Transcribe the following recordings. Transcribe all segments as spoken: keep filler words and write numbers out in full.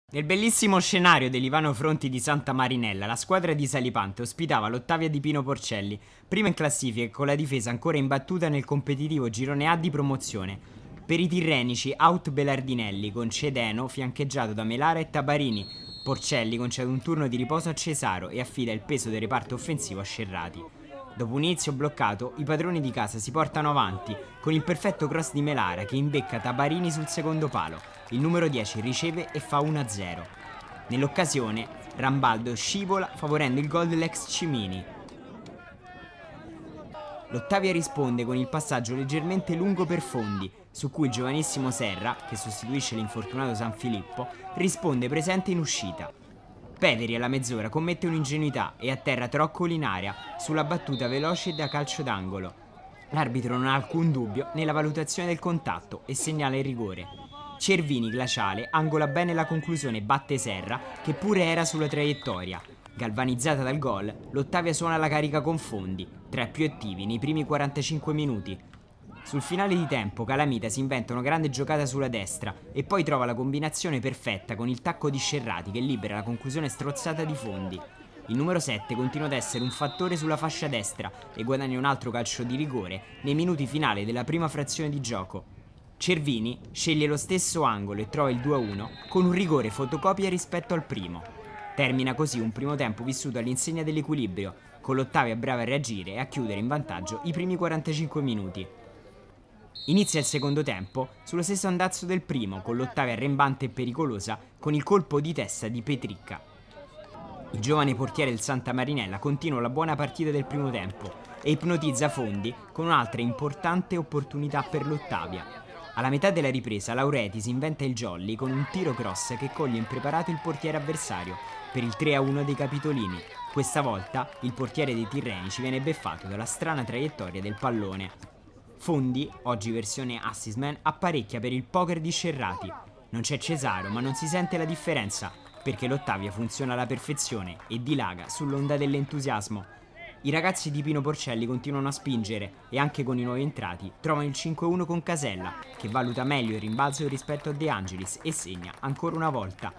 Nel bellissimo scenario dell'Ivano Fronti di Santa Marinella, la squadra di Salipante ospitava l'Ottavia di Pino Porcelli, prima in classifica e con la difesa ancora imbattuta nel competitivo girone A di promozione. Per i tirrenici, out Belardinelli con Cedeno fiancheggiato da Melara e Tabarini. Porcelli concede un turno di riposo a Cesaro e affida il peso del reparto offensivo a Scerrati. Dopo un inizio bloccato, i padroni di casa si portano avanti con il perfetto cross di Melara che imbecca Tabarini sul secondo palo. Il numero dieci riceve e fa uno a zero. Nell'occasione, Rambaldo scivola favorendo il gol dell'ex Cimini. L'Ottavia risponde con il passaggio leggermente lungo per Fondi, su cui il giovanissimo Serra, che sostituisce l'infortunato Sanfilippo, risponde presente in uscita. Peteri alla mezz'ora commette un'ingenuità e atterra Troccoli in area sulla battuta veloce da calcio d'angolo. L'arbitro non ha alcun dubbio nella valutazione del contatto e segnala il rigore. Cervini, glaciale, angola bene la conclusione e batte Serra, che pure era sulla traiettoria. Galvanizzata dal gol, l'Ottavia suona la carica con Fondi, tra i più attivi nei primi quarantacinque minuti. Sul finale di tempo Calamita si inventa una grande giocata sulla destra e poi trova la combinazione perfetta con il tacco di Scerrati che libera la conclusione strozzata di Fondi. Il numero sette continua ad essere un fattore sulla fascia destra e guadagna un altro calcio di rigore nei minuti finali della prima frazione di gioco. Cervini sceglie lo stesso angolo e trova il due a uno con un rigore fotocopia rispetto al primo. Termina così un primo tempo vissuto all'insegna dell'equilibrio, con l'Ottavia brava a reagire e a chiudere in vantaggio i primi quarantacinque minuti. Inizia il secondo tempo sullo stesso andazzo del primo, con l'Ottavia arrembante e pericolosa con il colpo di testa di Petricca. Il giovane portiere del Santa Marinella continua la buona partita del primo tempo e ipnotizza Fondi con un'altra importante opportunità per l'Ottavia. Alla metà della ripresa Laureti si inventa il jolly con un tiro cross che coglie impreparato il portiere avversario per il tre a uno dei capitolini. Questa volta il portiere dei tirrenici viene beffato dalla strana traiettoria del pallone. Fondi, oggi versione assist man, apparecchia per il poker di Scerrati. Non c'è Cesaro, ma non si sente la differenza perché l'Ottavia funziona alla perfezione e dilaga sull'onda dell'entusiasmo. I ragazzi di Pino Porcelli continuano a spingere e anche con i nuovi entrati trovano il cinque a uno con Casella, che valuta meglio il rimbalzo rispetto a De Angelis e segna ancora una volta.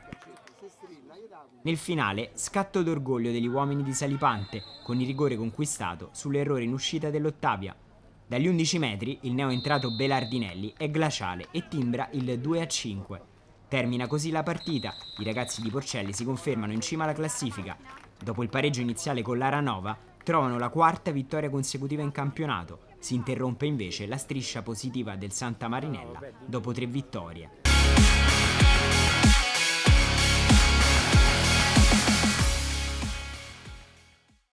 Nel finale, scatto d'orgoglio degli uomini di Salipante con il rigore conquistato sull'errore in uscita dell'Ottavia. Dagli undici metri il neoentrato Belardinelli è glaciale e timbra il due a cinque. Termina così la partita, i ragazzi di Porcelli si confermano in cima alla classifica. Dopo il pareggio iniziale con l'Aranova, trovano la quarta vittoria consecutiva in campionato. Si interrompe invece la striscia positiva del Santa Marinella dopo tre vittorie.